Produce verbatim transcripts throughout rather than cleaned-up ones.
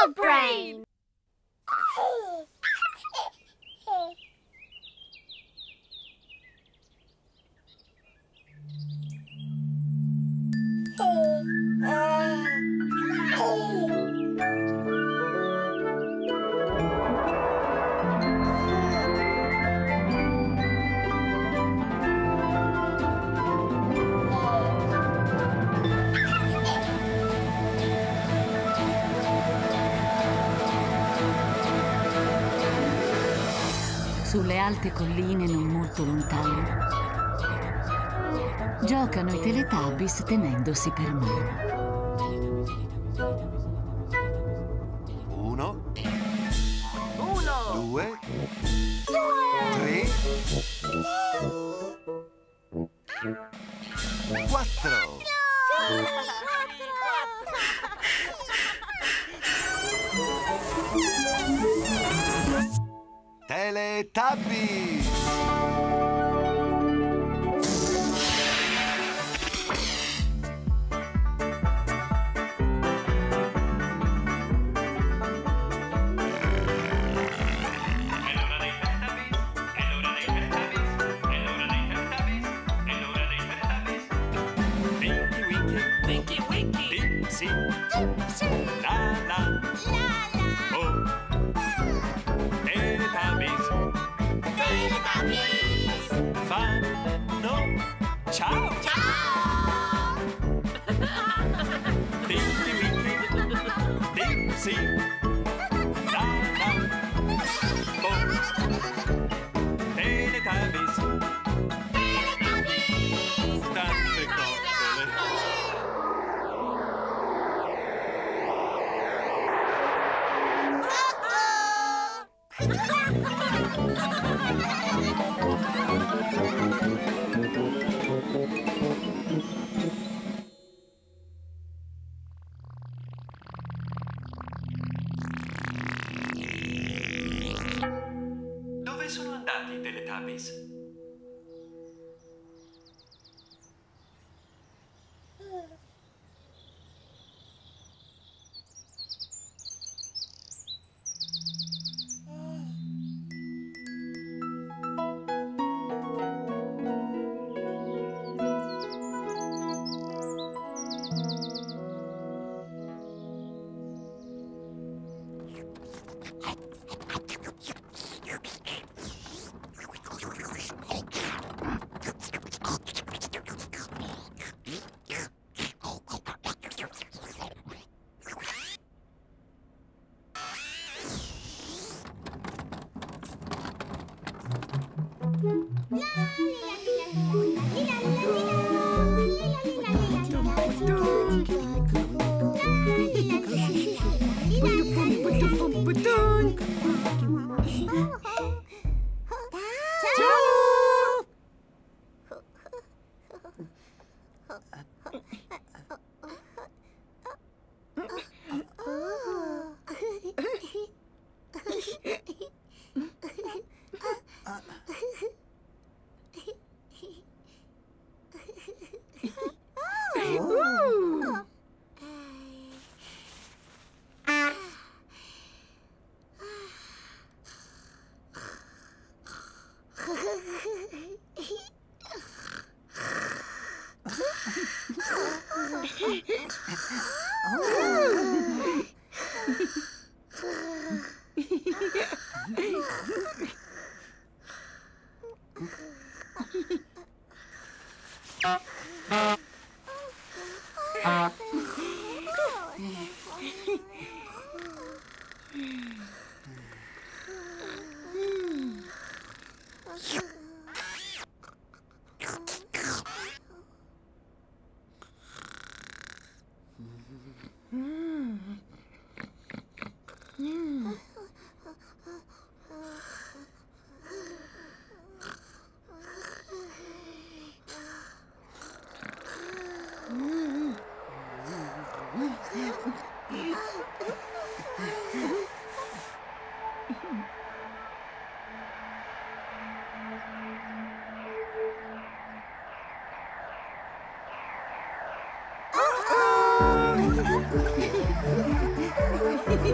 Dog Brain! Sulle alte colline non molto lontane giocano i Teletubbies tenendosi per mano. Uno. Uno. Due. Due. Tre. Quattro. Teletubbies! Ciao! Ciao! Tinky Winky, Dipsy, Lala, Bo, Teletubbies, Teletubbies! tante coccole. Dove sono andati i Teletubbies?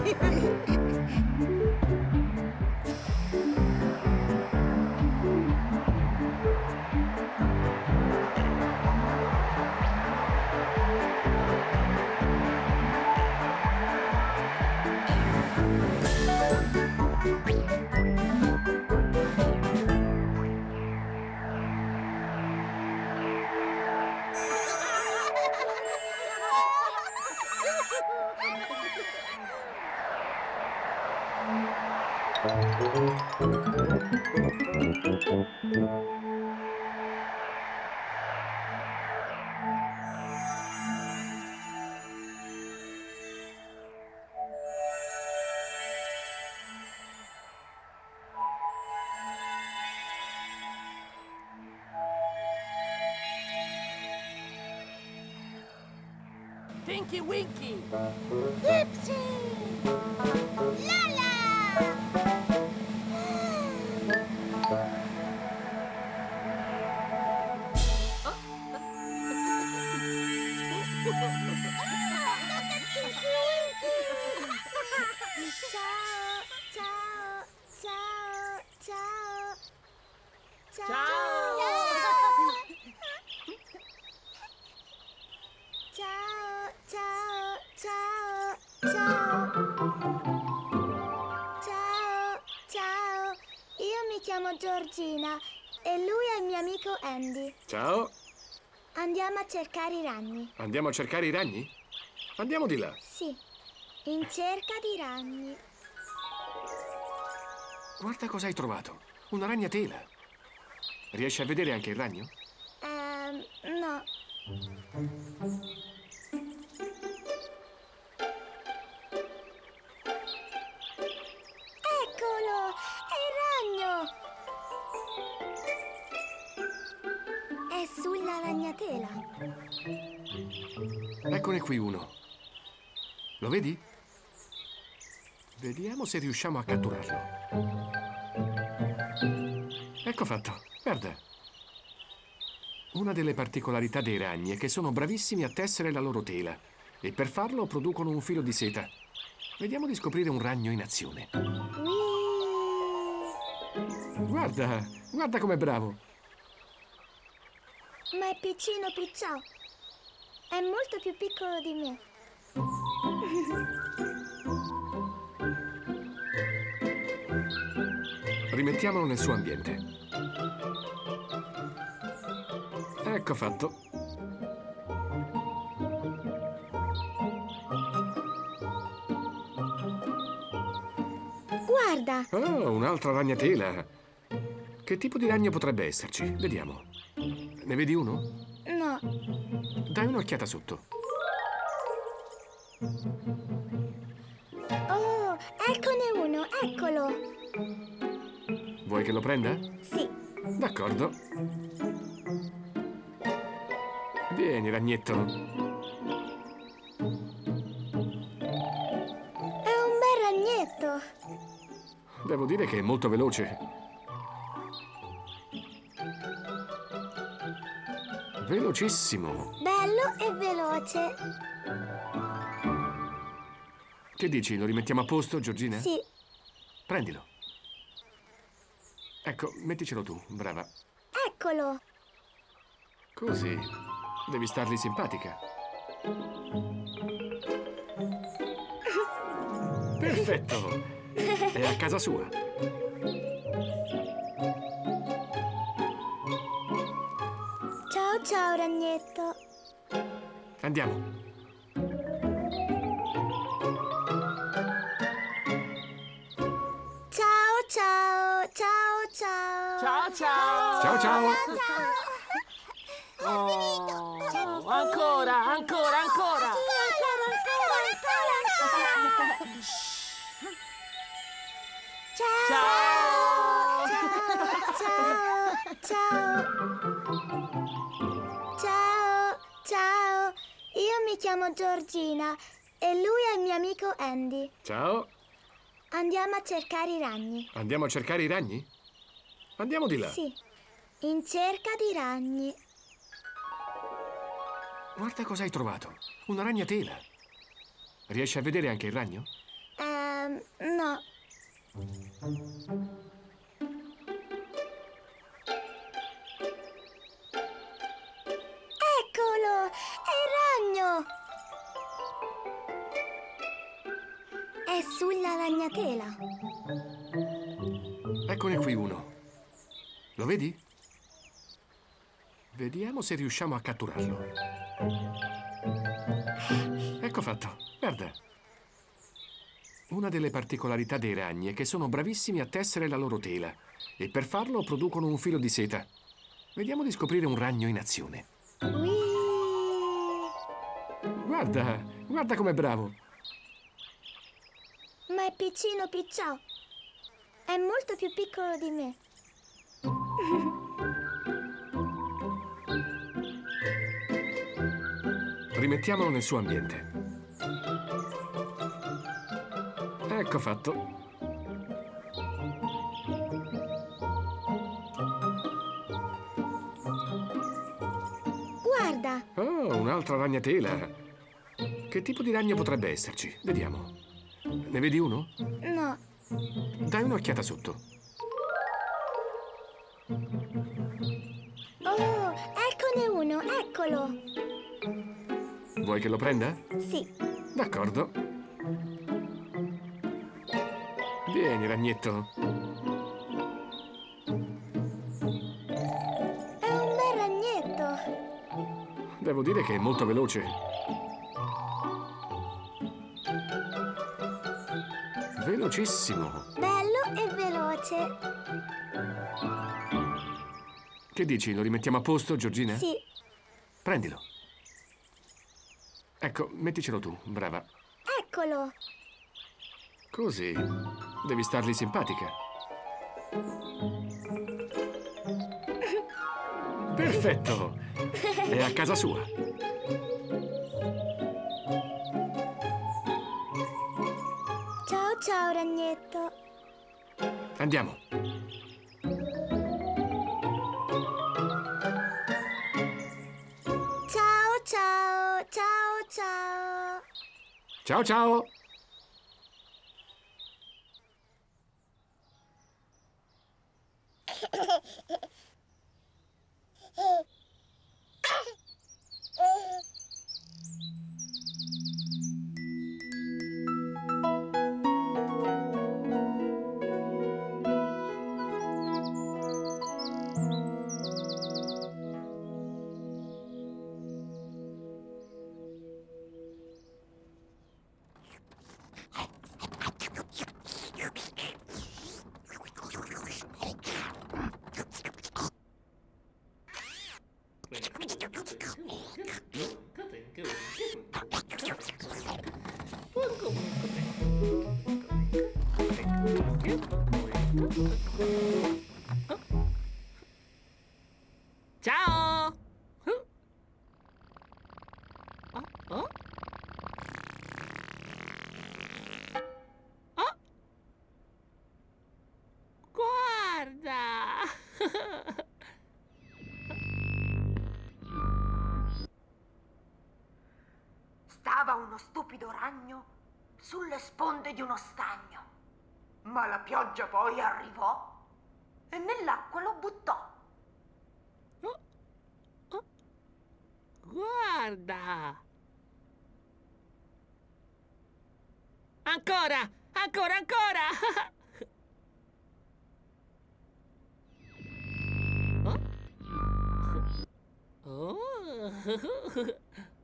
Tinky Winky! Dipsy! Lala! Ciao, ciao, ciao, ciao. Ciao! Ciao, ciao, ciao, ciao. Ciao, ciao. Io mi chiamo Giorgina e lui è il mio amico Andy. Ciao, Andiamo a cercare i ragni. andiamo a cercare i ragni? Andiamo di là. Sì, in cerca di ragni. Guarda cosa hai trovato. Una ragnatela. Riesci a vedere anche il ragno? Ehm, no. Eccolo! È il ragno! È sulla ragnatela. Eccone qui uno. Lo vedi? Vediamo se riusciamo a catturarlo. Ecco fatto. Guarda. Una delle particolarità dei ragni è che sono bravissimi a tessere la loro tela e per farlo producono un filo di seta. Vediamo di scoprire un ragno in azione. Whee! Guarda, guarda com'è bravo. Ma è piccino picciò. È molto più piccolo di me. Rimettiamolo nel suo ambiente. Ecco fatto. Guarda, Oh, un'altra ragnatela. Che tipo di ragno potrebbe esserci? Vediamo. Ne vedi uno? no. Dai un'occhiata sotto. Oh, eccone uno, eccolo. Vuoi che lo prenda? Sì. D'accordo. Vieni, ragnetto. È un bel ragnetto. Devo dire che è molto veloce. Velocissimo. Bello e veloce. Che dici, lo rimettiamo a posto, Giorgina? Sì. Prendilo. Ecco, metticelo tu, brava. Eccolo. Così. Devi stargli simpatica. Perfetto. È a casa sua. Ciao ciao ragnetto. Andiamo. Ciao ciao. Ciao ciao. Ciao, ciao! Ciao, ciao. Oh, ancora, ancora, ancora! Ciao. Ciao! Ciao. Ciao. Ciao. Ciao. Io mi chiamo Giorgina e lui è il mio amico Andy. Ciao. Andiamo a cercare i ragni. Andiamo a cercare i ragni? Andiamo di là. Sì, in cerca di ragni. Guarda cosa hai trovato. Una ragnatela. Riesci a vedere anche il ragno? Eh, Eccolo! È il ragno! È sulla ragnatela. Eccone qui uno. Lo vedi? Vediamo se riusciamo a catturarlo. Ecco fatto. Guarda. Una delle particolarità dei ragni è che sono bravissimi a tessere la loro tela e per farlo producono un filo di seta. Vediamo di scoprire un ragno in azione. Whee! Guarda, guarda com'è bravo. Ma è piccino picciò. È molto più piccolo di me. Rimettiamolo nel suo ambiente. Ecco fatto. Guarda! Oh, un'altra ragnatela. Che tipo di ragno potrebbe esserci? Vediamo. Ne vedi uno? No. Dai un'occhiata sotto. Oh, eccone uno, eccolo. Vuoi che lo prenda? Sì. D'accordo. Vieni, ragnetto. È un bel ragnetto. Devo dire che è molto veloce. Velocissimo. Bello e veloce. Che dici, lo rimettiamo a posto, Giorgina? Sì. Prendilo. Ecco, metticelo tu, brava. Eccolo. Così. Devi stargli simpatica. Perfetto. È a casa sua. Ciao ciao ragnetto. Andiamo. Ciao ciao. Ciao ciao. Ciao ciao. Ciao! Oh, oh. Oh. Guarda! Stava uno stupido ragno sulle sponde di uno stagno, ma la pioggia poi arrivò e nell'acqua lo buttò. Oh. Oh. Guarda! Ancora! Ancora, ancora! Oh? Oh!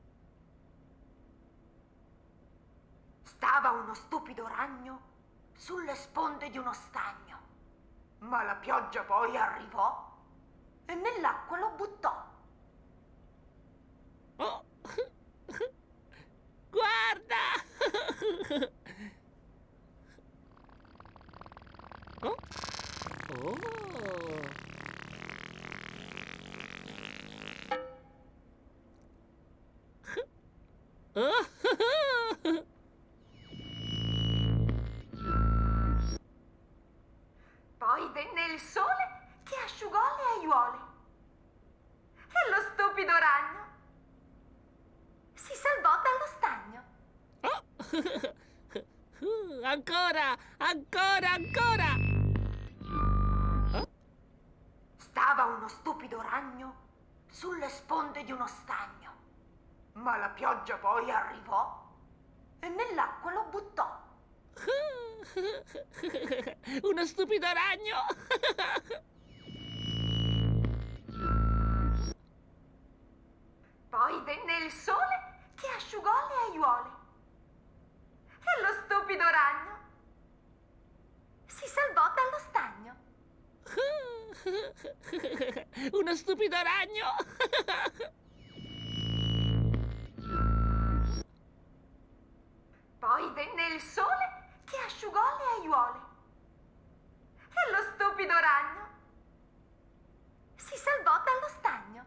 Stava uno stupido ragno sulle sponde di uno stagno, ma la pioggia poi arrivò e nell'acqua lo buttò. Oh! Guarda! Oh! Oh! Oh! Poi venne il sole che asciugò le aiuole e lo stupido ragno si salvò dallo stagno. Oh! Ancora! Ancora! Ancora! Stava uno stupido ragno sulle sponde di uno stagno, ma la pioggia poi arrivò e nell'acqua lo buttò. Uno stupido ragno! Poi venne il sole che asciugò le aiuole e lo stupido ragno si salvò dallo stagno. Uno stupido ragno! Poi venne il sole che asciugò le aiuole e lo stupido ragno si salvò dallo stagno.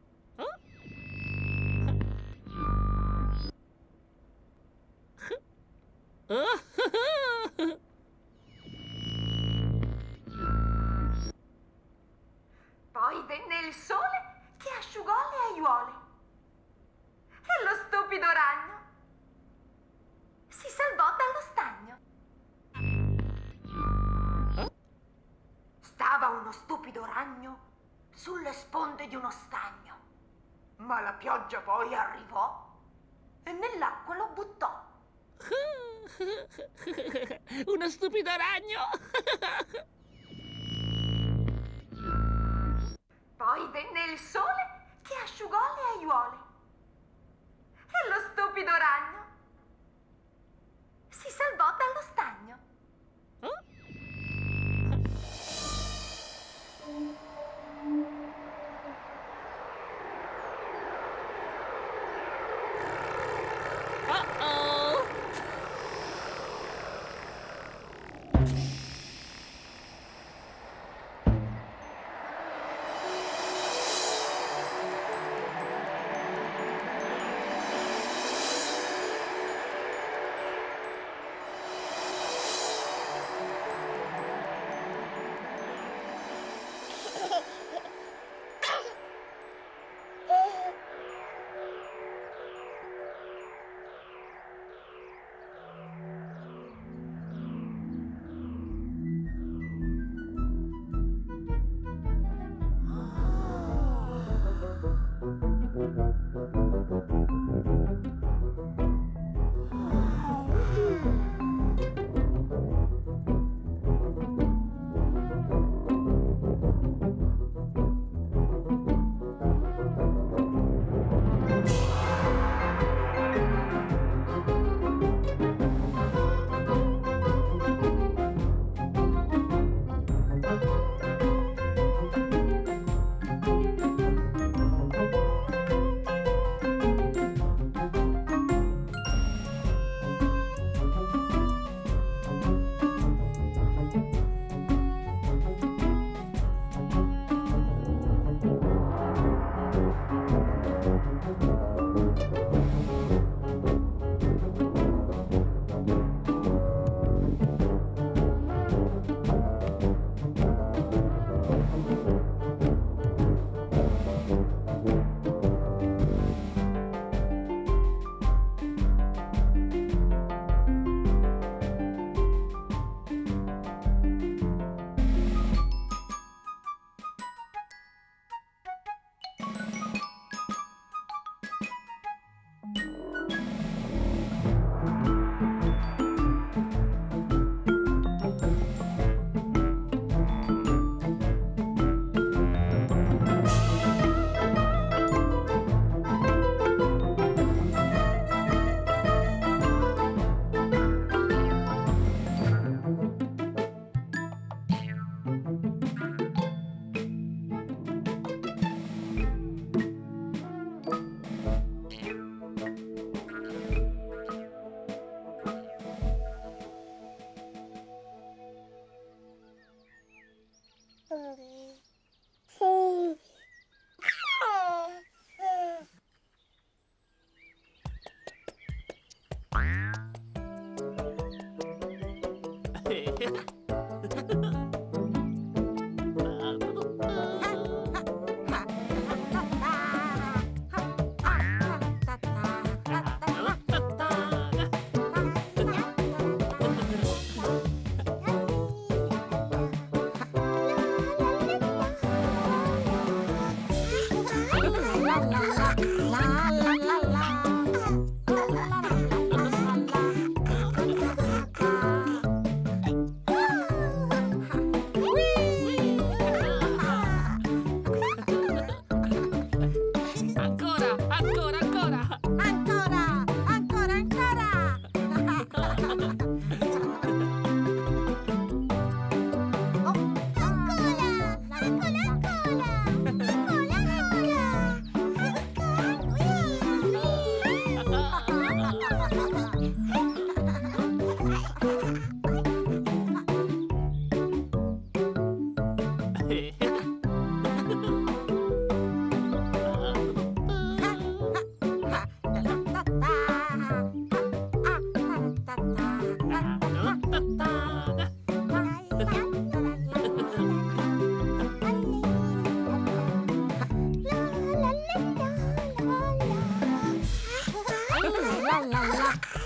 Poi venne il sole che asciugò le aiuole e lo stupido ragno si salvò dallo stagno. Stava uno stupido ragno sulle sponde di uno stagno, ma la pioggia poi arrivò e nell'acqua lo buttò. Uno stupido ragno! Poi venne il sole che asciugò le aiuole e lo stupido ragno si salvò dallo stagno. Uh-oh!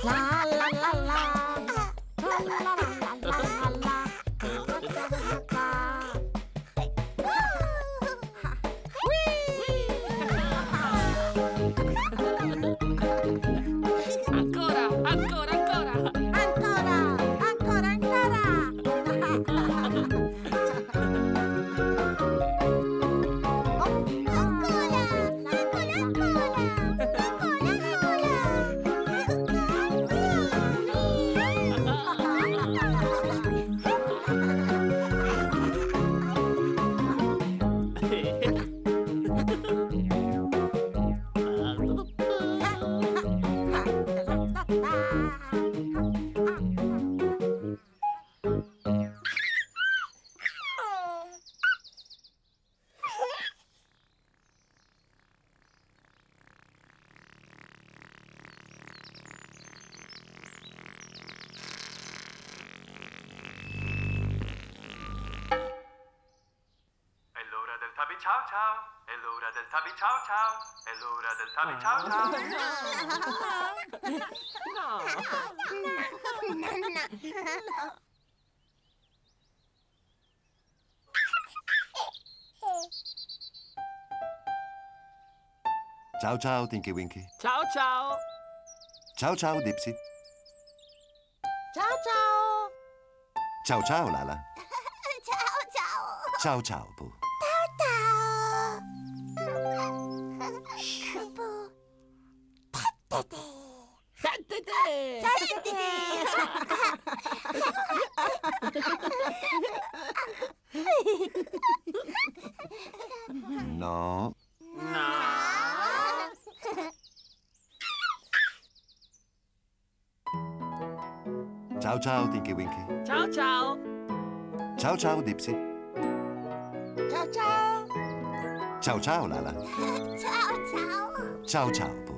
La la la la. La la la la la la. Ancora, ancora, ancora. Ancora, ancora, ancora. È l'ora del Tabby ciao ciao. È l'ora del Tabby ciao ciao. È l'ora del Tabby ciao ciao. Ciao ciao, Tinky Winky. Ciao, ciao. Ciao ciao, Dipsy. Ciao ciao. Ciao ciao, Lala. Ciao, ciao. Ciao ciao, Pooh. No. Ciao ciao, Tinky Winky. Ciao, ciao. Ciao ciao, Dipsy. Ciao ciao. Ciao ciao, Lala. Ciao, ciao. Ciao ciao, Pooh.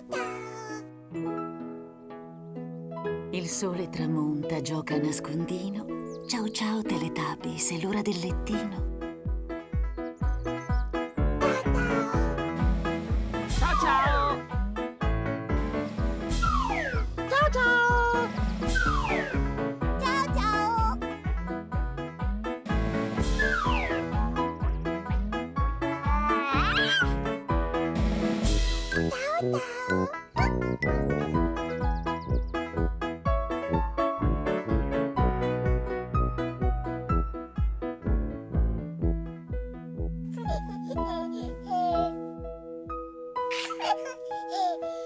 Il sole tramonta, gioca a nascondino. Ciao ciao Teletubbies, è l'ora del lettino. Ciao, ciao. Ciao ciao. Ciao, ciao. Ciao, ciao.